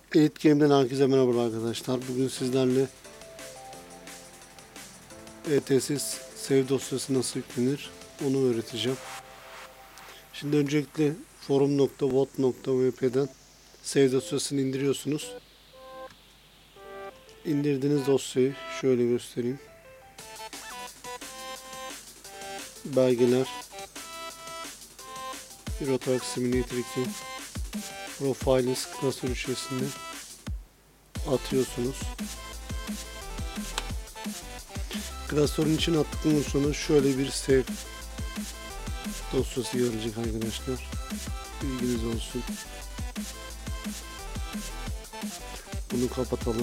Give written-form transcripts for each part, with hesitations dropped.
Elite Game'den herkese merhaba arkadaşlar. Bugün sizlerle ETS save dosyası nasıl yüklenir onu öğreteceğim. Şimdi öncelikle forum.vot.vp'den save dosyasını indiriyorsunuz. İndirdiğiniz dosyayı şöyle göstereyim. Belgeler, Euro Truck Simulator 2, Profiles klasör içerisinde atıyorsunuz. Klasörün içine attıktan sonra şöyle bir save dosyası gelecek arkadaşlar. Bilginiz olsun. Bunu kapatalım.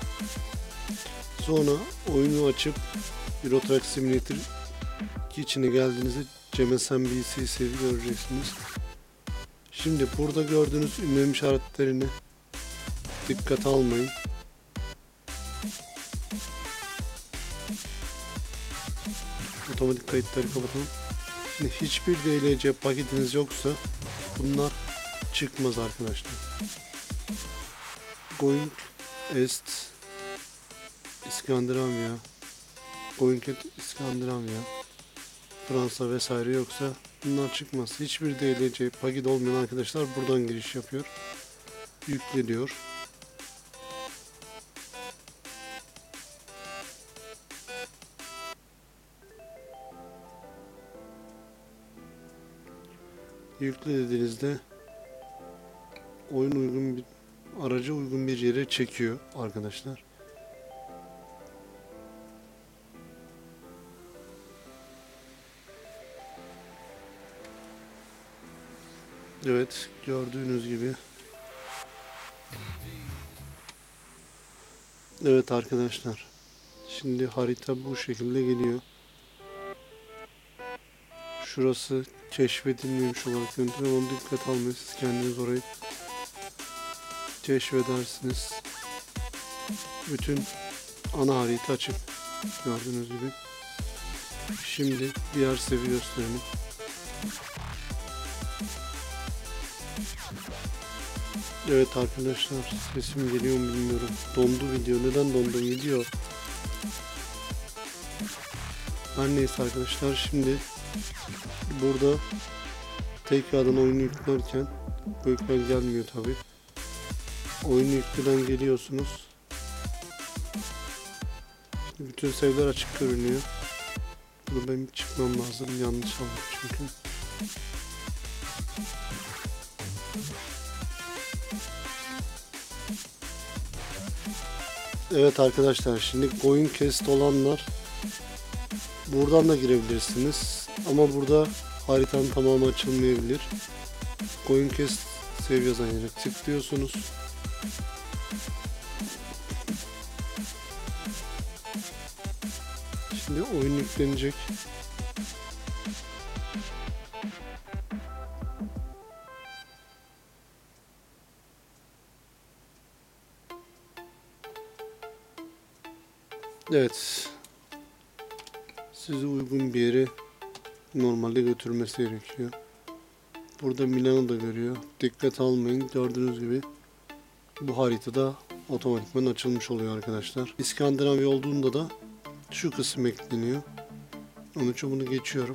Sonra oyunu açıp Euro Truck Simulator 2 içine geldiğinizde CMSN save'i göreceksiniz. Şimdi burada gördüğünüz ünlem işaretlerini dikkate almayın. Otomatik kayıtları kapatalım. Şimdi hiçbir DLC paketiniz yoksa bunlar çıkmaz arkadaşlar. Going Est İskandinavya, Going at İskandinavya, Fransa vesaire yoksa bunlar çıkmaz. Hiçbir DLC paket olmayan arkadaşlar buradan giriş yapıyor. Yükle diyor. Yükle dediğinizde oyun uygun bir araca uygun bir yere çekiyor arkadaşlar. Evet, gördüğünüz gibi. Evet arkadaşlar. Şimdi harita bu şekilde geliyor. Şurası keşfedilmemiş olarak görüntülüyor. Onu dikkat almayın. Siz kendiniz orayı keşfedersiniz. Bütün ana harita açık. Gördüğünüz gibi. Şimdi diğer seviye gösterelim. Evet arkadaşlar, sesim geliyor mu bilmiyorum. Dondu video. Neden dondu video? Her neyse arkadaşlar, şimdi burada tekrardan oyunu yüklerken bu ekran gelmiyor tabi. Oyunu yükleden geliyorsunuz. Şimdi bütün save'ler açık görünüyor. Bunu benim çıkmam lazım. Yanlış aldım çünkü. Evet arkadaşlar, şimdi Going Quest olanlar buradan da girebilirsiniz. Ama burada haritanın tamamı açılmayabilir. Going Quest save yazan yere tıklıyorsunuz. Şimdi oyun yüklenecek. Evet. Sizi uygun bir yere normalde götürmesi gerekiyor. Burada Milano da görüyor. Dikkat almayın. Gördüğünüz gibi bu haritada otomatikman açılmış oluyor arkadaşlar. İskandinavya olduğunda da şu kısım ekleniyor. Onun için bunu geçiyorum.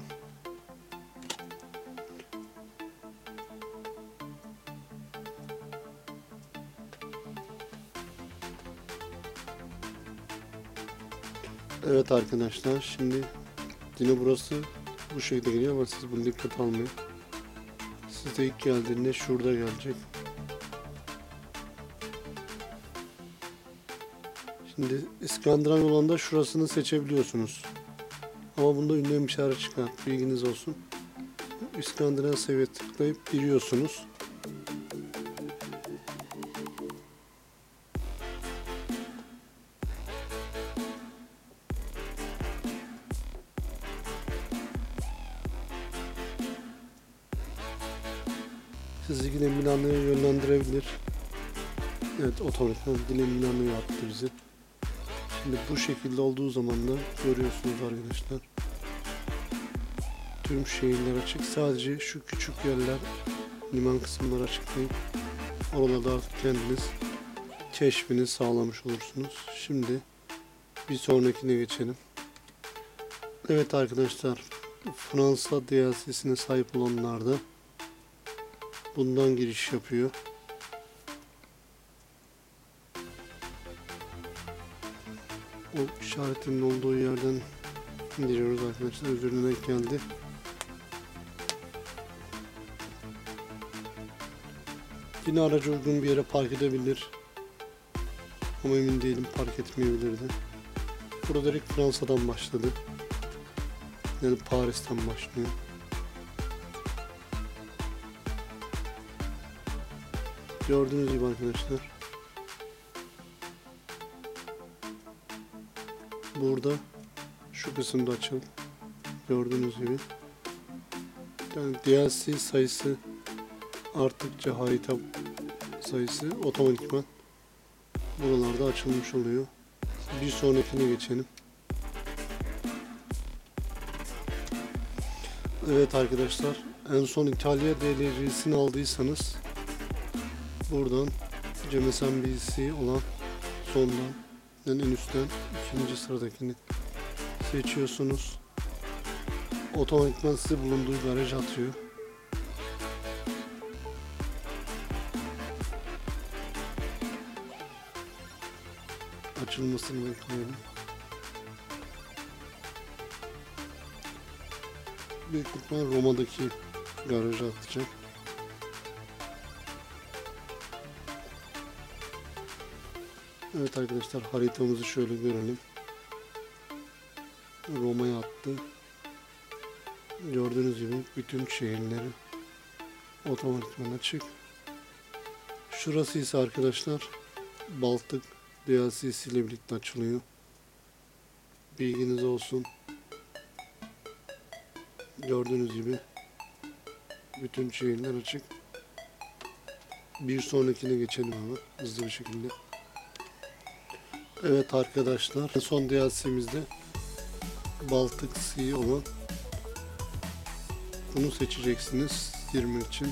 Evet arkadaşlar, şimdi yine burası bu şekilde geliyor ama siz bunu dikkat almayın. Size ilk geldiğinde şurada gelecek. Şimdi İskandinav olanda şurasını seçebiliyorsunuz. Ama bunda ünlem işareti çıkar. Bilginiz olsun. İskandinav seviye tıklayıp giriyorsunuz. Sizi yine Milano'ya yönlendirebilir. Evet, otomatikman yine Milano'ya attı bizi. Şimdi bu şekilde olduğu zaman da görüyorsunuz arkadaşlar. Tüm şehirler açık. Sadece şu küçük yerler, liman kısımları açık değil. Oralarda artık kendiniz keşfini sağlamış olursunuz. Şimdi bir sonrakine geçelim. Evet arkadaşlar, Fransa DLC'sine sahip olanlar da bundan giriş yapıyor. O işaretin olduğu yerden indiriyoruz arkadaşlar. Özürüne denk geldi. Yine aracı uygun bir yere park edebilir. Ama emin değilim, park etmeyebilirdi. Burada direkt Fransa'dan başladı. Yani Paris'ten başlıyor. Gördüğünüz gibi arkadaşlar. Burada şu kısımda açıl. Gördüğünüz gibi. Yani DLC sayısı arttıkça harita sayısı otomatikman buralarda açılmış oluyor. Bir sonrakine geçelim. Evet arkadaşlar, en son İtalya DLC'sini aldıysanız buradan MSNBC olan sondan en üstten ikinci sıradakini seçiyorsunuz. Otomatikman sizi bulunduğu garaja atıyor. Açılmasını bekleyelim. Büyük ihtimal Roma'daki garaja atacak. Evet arkadaşlar, haritamızı şöyle görelim. Roma'ya attı. Gördüğünüz gibi bütün şehirleri otomatikman açık. Şurası ise arkadaşlar Baltık DLC'si ile birlikte açılıyor. Bilginiz olsun. Gördüğünüz gibi bütün şehirler açık. Bir sonrakine geçelim hemen hızlı bir şekilde. Evet arkadaşlar, son DLC'mizde Baltık Sea olan bunu seçeceksiniz girmek için.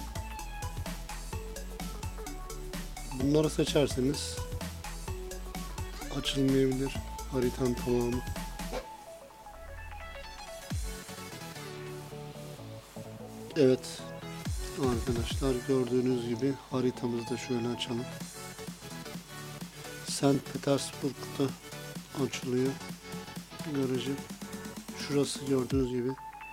Bunları seçerseniz açılmayabilir haritanın tamamı. Evet arkadaşlar, gördüğünüz gibi haritamızı da şöyle açalım. St. Petersburg'da açılıyor garajı. Şurası gördüğünüz gibi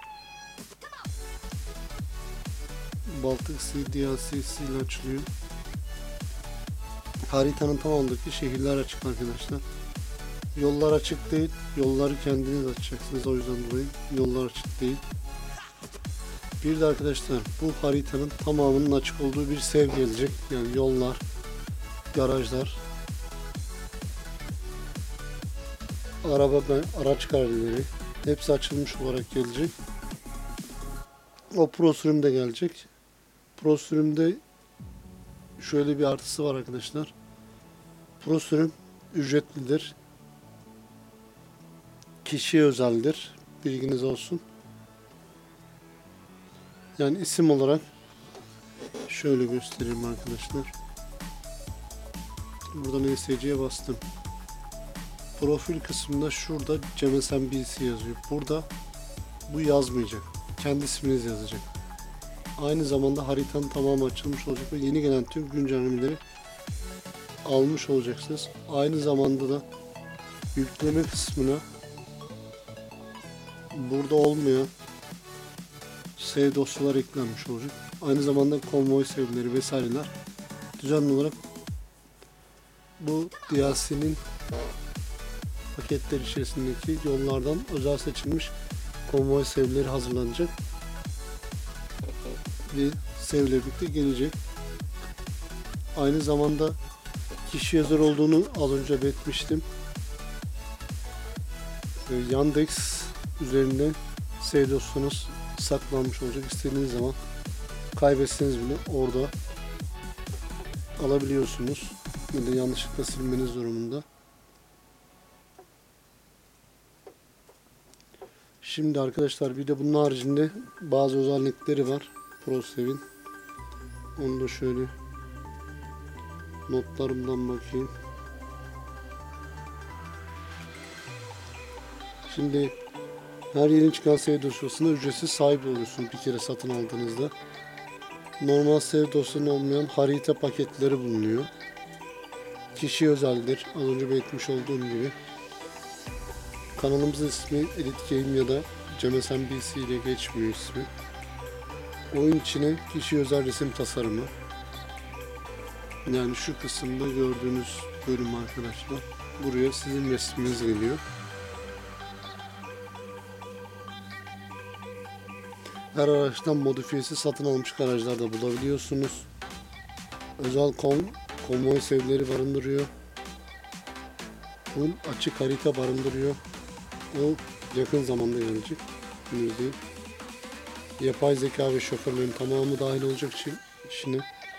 Baltık Sea DLC'si ile açılıyor. Haritanın tamamındaki şehirler açık arkadaşlar. Yollar açık değil. Yolları kendiniz açacaksınız. O yüzden dolayı yollar açık değil. Bir de arkadaşlar, bu haritanın tamamının açık olduğu bir sev gelecek. Yani yollar, garajlar, araç garajileri hepsi açılmış olarak gelecek. O Pro sürümde gelecek. Pro sürümde şöyle bir artısı var arkadaşlar. Pro sürüm ücretlidir. Kişiye özeldir. Bilginiz olsun. Yani isim olarak şöyle göstereyim arkadaşlar. Buradan ESC'ye bastım. Profil kısmında şurada MSNBC yazıyor. Burada bu yazmayacak. Kendi isminiz yazacak. Aynı zamanda haritanın tamamı açılmış olacak ve yeni gelen tüm güncellemeleri almış olacaksınız. Aynı zamanda da yükleme kısmına burada olmayan save dosyalar eklenmiş olacak. Aynı zamanda konvoy save'leri vesaireler düzenli olarak bu DLC'nin paketler içerisindeki yollardan özel seçilmiş konvoy save'leri hazırlanacak ve save ile birlikte gelecek. Aynı zamanda kişi yazar olduğunu az önce belirtmiştim. Yandex üzerinden save dosyanız saklanmış olacak. İstediğiniz zaman kaybetseniz bile orada alabiliyorsunuz. Ya da yanlışlıkla silmeniz durumunda. Şimdi arkadaşlar, bir de bunun haricinde bazı özellikleri var ProSave'in. Onu da şöyle notlarımdan bakayım. Şimdi her yeni çıkan save dosyasına ücretsiz sahip oluyorsunuz bir kere satın aldığınızda. Normal save dosyasının olmayan harita paketleri bulunuyor. Kişi özeldir. Az önce belirtmiş olduğum gibi. Kanalımızın ismi Elite Game ya da CemSNBC ile geçmiyor ismi. Oyun içine kişi özel resim tasarımı. Yani şu kısımda gördüğünüz bölüm arkadaşlar. Buraya sizin resminiz geliyor. Her araçtan modifiyesi satın almış garajlarda bulabiliyorsunuz. Özel konvoy sevleri barındırıyor. Full açık harita barındırıyor. O yakın zamanda gelecek. Henüz değil. Yapay zeka ve şoförlerin tamamı dahil olacak işine.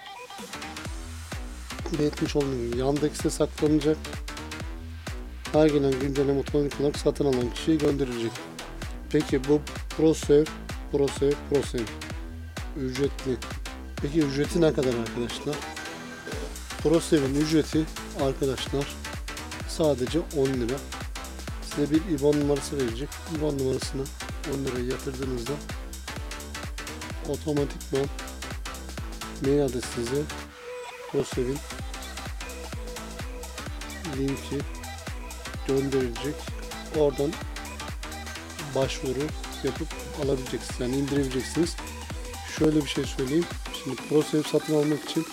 Belirtmiş olduğum gibi Yandex'e saklanacak. Her gelen güncelleme otomatik olarak satın alan kişiye gönderilecek. Peki bu ProSave ücretli. Peki ücreti ne kadar arkadaşlar? ProSave'in ücreti arkadaşlar sadece 10 lira. Size bir IBAN numarası verecek. IBAN numarasına 10 lirayı yatırdığınızda otomatikman mail adresinize ProSave'in linki gönderilecek. Oradan başvuru yapıp alabileceksiniz. Yani indirebileceksiniz. Şöyle bir şey söyleyeyim. Şimdi ProSave satın almak için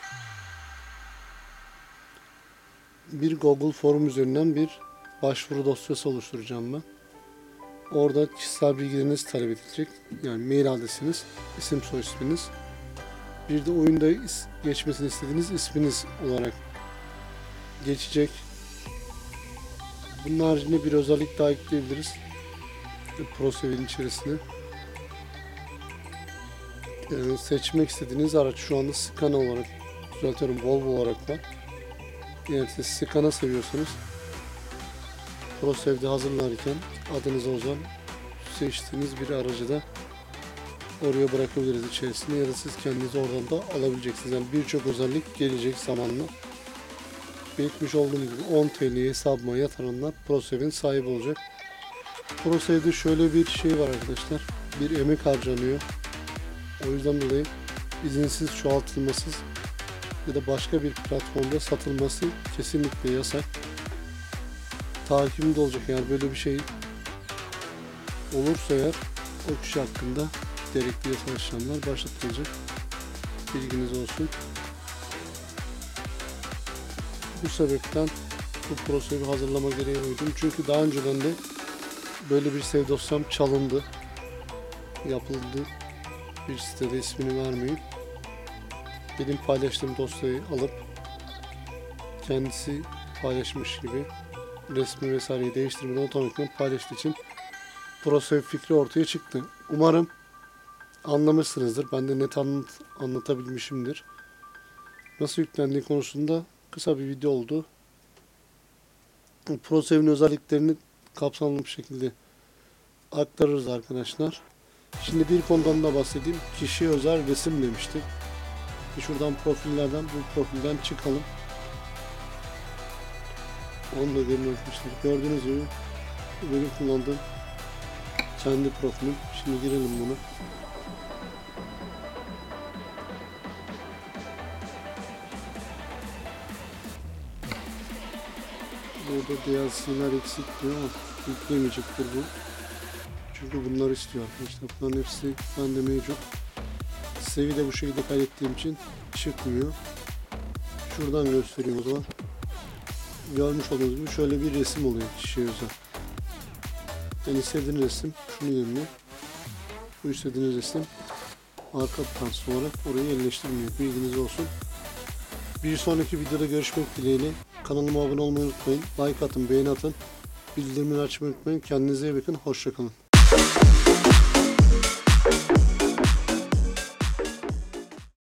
bir Google Form üzerinden bir başvuru dosyası oluşturacağım ben. Orada kişisel bilgileriniz talep edilecek. Yani mail adresiniz, isim soy isminiz. Bir de oyunda geçmesini istediğiniz isminiz olarak geçecek. Bunun haricinde bir özellik daha ekleyebiliriz. ProSave'in içerisine. Seçmek istediğiniz araç şu anda Scania olarak, düzeltiyorum, Volvo olarak var. Eğer siz Scania seviyorsanız ProSave'de hazırlarken adınıza ozan seçtiğiniz bir aracı da oraya bırakabiliriz içerisine ya da siz kendiniz oradan da alabileceksiniz. Yani birçok özellik gelecek zamanla. Belirtmiş olduğum gibi 10 TL'ye hesabıma yatıranlar ProSave'in sahibi olacak. ProSave'de şöyle bir şey var arkadaşlar. Bir emek harcanıyor. O yüzden dolayı izinsiz çoğaltılması ya da başka bir platformda satılması kesinlikle yasak. Takibinde olacak, yani böyle bir şey olursa eğer o kişi hakkında gerekli yasal işlemler başlatılacak. Bilginiz olsun. Bu sebepten bu ProSave'i hazırlama gereği duydum. Çünkü daha önceden de böyle bir save dosyam çalındı. Yapıldı. Bir sitede ismini vermeyeyim. Benim paylaştığım dosyayı alıp kendisi paylaşmış gibi resmi vesaireyi değiştirmeden otomatikman paylaştığı için ProSave fikri ortaya çıktı. Umarım anlamışsınızdır. Ben de net anlatabilmişimdir. Nasıl yüklendiği konusunda kısa bir video oldu. ProSave'in özelliklerini kapsamlı bir şekilde aktarırız arkadaşlar. Şimdi bir konudan da bahsedeyim. Kişiye özel resim demiştim. Şuradan profillerden, bu profilden çıkalım. Onu da görmüştür. Gördüğünüz gibi benim kullandığım kendi profilim. Şimdi girelim buna. Burada DLC'ler eksik diyor ama yükleyemeyecektir bu. Çünkü bunlar istiyor arkadaşlar. Bunların hepsi bende mevcut. Save'i de bu şekilde kaydettiğim için çıkmıyor. Şuradan göstereyim o zaman. Görmüş olduğunuz gibi şöyle bir resim oluyor kişiye özel. Yani istediğiniz resim şunu yönlüyor. Bu istediğiniz resim arka plan olarak orayı yerleştirmiyor. Bilginiz olsun. Bir sonraki videoda görüşmek dileğiyle. Kanalıma abone olmayı unutmayın. Like atın, beğeni atın. Bildirimleri açmayı unutmayın. Kendinize iyi bakın. Hoşça kalın.